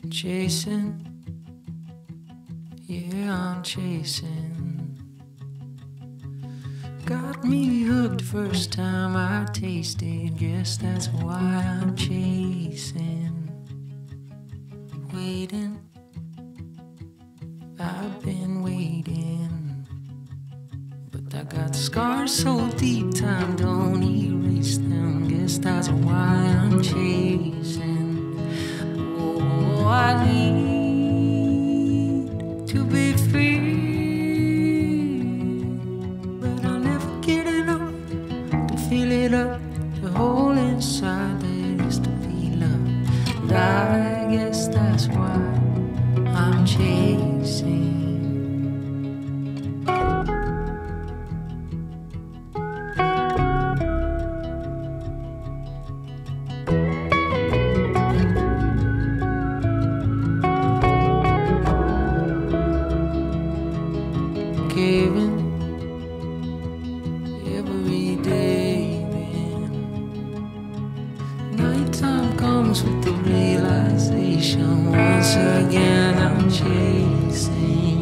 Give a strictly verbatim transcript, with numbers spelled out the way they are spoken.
Chasing, yeah, I'm chasing. Got me hooked first time I tasted. Guess that's why I'm chasing. Waiting, I've been waiting, but I got scars so deep time don't erase them. Guess that's why I'm chasing. Oh, I need to be free, but I'll never get enough to fill it up, the hole inside that is to be loved. And I guess that's why I'm chasing. Giving every day, man. Nighttime comes with the realization. Once again I'm chasing.